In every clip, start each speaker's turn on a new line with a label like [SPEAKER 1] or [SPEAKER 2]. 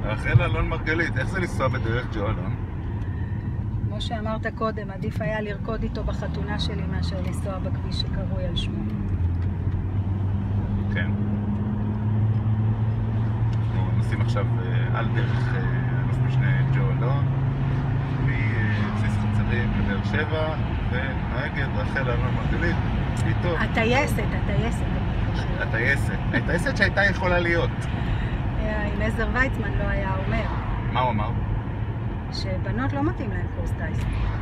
[SPEAKER 1] רחל אלון מרגלית, איך זה לנסוע בדרך ג'ו אלון?
[SPEAKER 2] כמו שאמרת קודם, עדיף היה לרקוד איתו בחתונה שלי מאשר לנסוע בכביש שקרוי על שמו.
[SPEAKER 1] כן. אנחנו נוסעים עכשיו על דרך אלוף משנה ג'ו אלון, מבסיס חצרים לבאר שבע, ונוהגת רחל אלון מרגלית איתו.
[SPEAKER 2] הטייסת.
[SPEAKER 1] הטייסת שהייתה יכולה להיות.
[SPEAKER 2] אם עזר ויצמן לא היה אומר.
[SPEAKER 1] מה הוא אמר?
[SPEAKER 2] שבנות לא מתאים להן קורס טייס.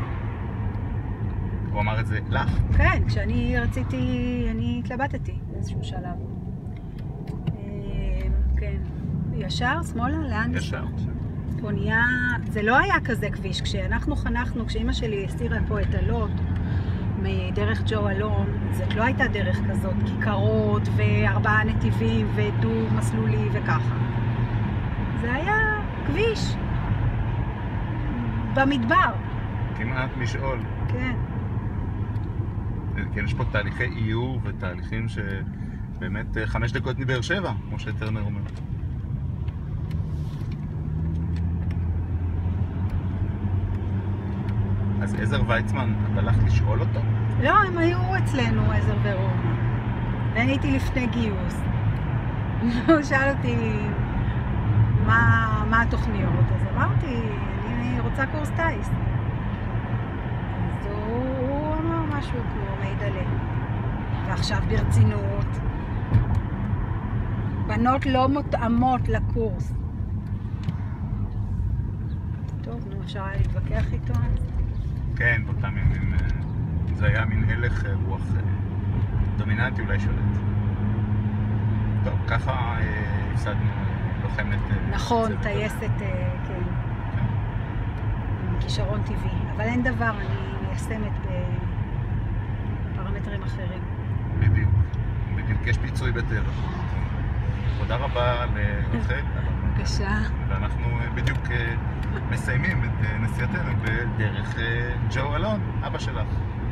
[SPEAKER 1] הוא אמר את זה לך?
[SPEAKER 2] כן, כשאני רציתי, אני התלבטתי באיזשהו שלב. כן. ישר, שמאלה, לאן?
[SPEAKER 1] ישר.
[SPEAKER 2] פה נהיה, זה לא היה כזה כביש. כשאנחנו חנכנו, כשאמא שלי הסירה פה את הלוט מדרך ג'ו אלון, זאת לא הייתה דרך כזאת, כיכרות וארבעה נתיבים ודו מסלולי וככה. זה היה כביש. במדבר.
[SPEAKER 1] כמעט משאול.
[SPEAKER 2] כן.
[SPEAKER 1] כן, יש פה תהליכי איור ותהליכים שבאמת 5 דקות מבאר שבע, כמו שטרנר אומר. אז עזר ויצמן, את הלכת לשאול אותו?
[SPEAKER 2] לא, הם היו אצלנו, עזר ורומא. ואני הייתי לפני גיוס. הוא שאל אותי מה התוכניות, אז אמרתי, אני רוצה קורס טייס. אז הוא אמר משהו כמו מידלה. ועכשיו ברצינות. בנות לא מותאמות לקורס. טוב, נו, אפשר היה להתווכח איתו?
[SPEAKER 1] כן, באותם ימים זה היה מין הלך רוח דומיננטי אולי שולט. טוב, ככה הפסדנו לוחמת...
[SPEAKER 2] נכון, טייסת, כן. עם כישרון טבעי. אבל אין דבר, אני מיישמת בפרמטרים אחרים.
[SPEAKER 1] בדיוק. בדיוק, יש פיצוי בטרח. תודה רבה לרחל.
[SPEAKER 2] בבקשה.
[SPEAKER 1] ואנחנו בדיוק מסיימים את נסיעתנו בדרך ג'ו אלון, אבא שלך.